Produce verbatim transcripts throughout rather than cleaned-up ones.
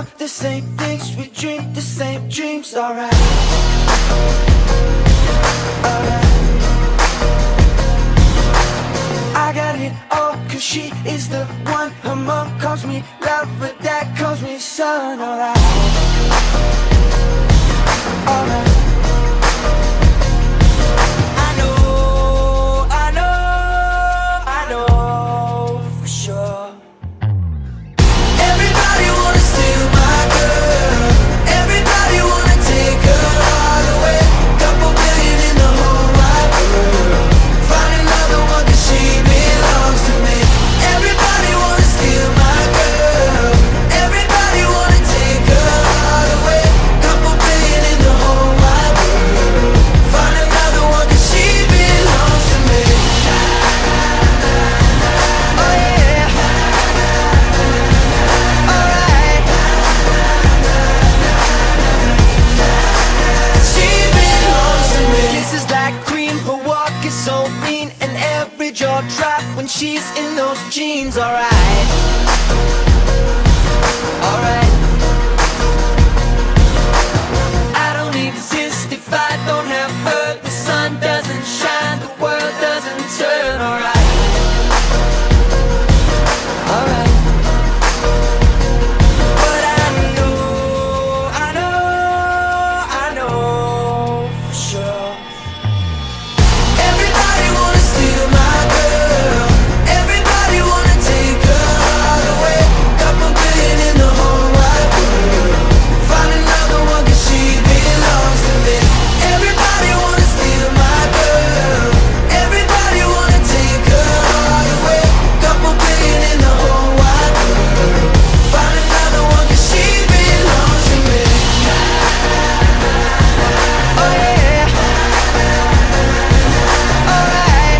want the same things, we dream the same dreams, alright. Alright. I got it all, cause she is the one. Her mom calls me love, but dad calls me son, alright. Alright. I know, I know, I know for sure. Everybody wanna steal my girl, everybody wanna take her all away. Couple billion in the whole wide world, find another one cause she belongs to me. Everybody wanna steal my girl, everybody wanna take her all away. Couple billion in the whole wide world, find another one cause she belongs to me. Oh yeah. Alright. She belongs to me. Kisses like cream, her walk is so mean, and every jaw drop when she's in those jeans, alright. Alright. I don't exist if I don't have her. The sun doesn't shine, the world doesn't turn, alright. Alright. But I know, I know, I know for sure. Everybody wanna steal my girl, everybody wanna take her all away. Couple billion in the whole wide world, find another one cause she belongs to me. Everybody wanna steal my girl, everybody wanna take her all away. Couple billion in the whole wide world, find another one cause she belongs to me. Oh yeah. Alright.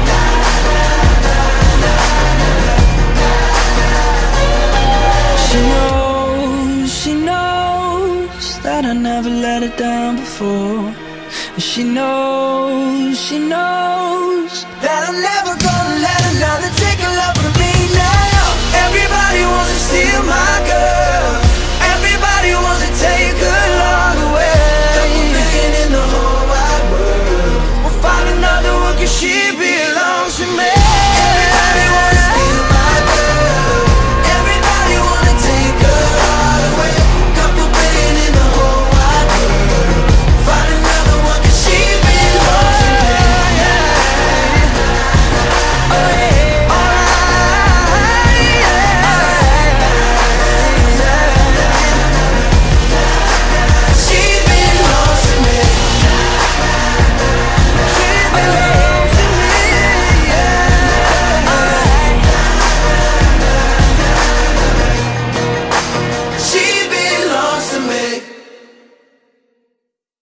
She knows, she knows that I never let her down before. And she knows, she knows that I'm never gonna let another take a love from me now. Everybody wants to steal my girl,